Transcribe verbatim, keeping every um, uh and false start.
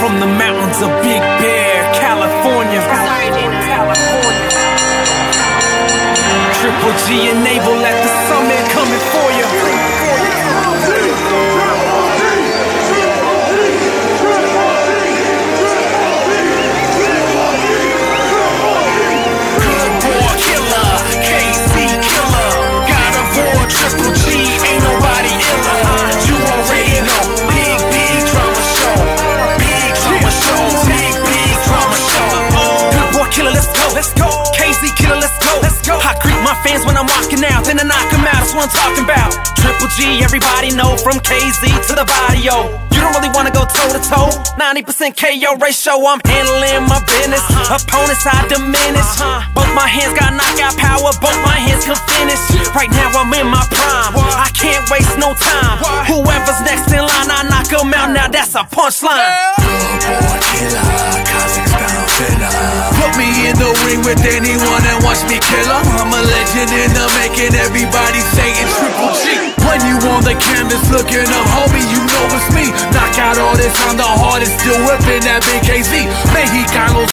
from the mountains of Big Bear, California. California. Triple G and Naval at the summit coming for you. Triple G, ain't nobody iller. You already know. Big, big drama show. Big drama show. Big, big drama show. Good boy killer, let's go. Let's go. K Z killer, let's go. Let's go. I greet my fans when I'm walking out, then I knock them out. That's what I'm talking about. Triple G, everybody know from K Z to the body, yo. You don't really wanna go toe to toe. ninety percent K O ratio, I'm handling my business. Opponents I diminish. Both my hands got knockout power, both my hands can finish. Right now I'm in my prime, I can't waste no time. Whoever's next in line, I knock them out, now that's a punchline. Good boy killer, Kazakhstan filler. Put me in the ring with anyone and watch me kill 'em. I'm a legend in the making, everybody saying Triple G. When you on the canvas looking up, homie, you know it's me. Knock out all this, I'm the hardest, still whipping that big K Z. Mexicanos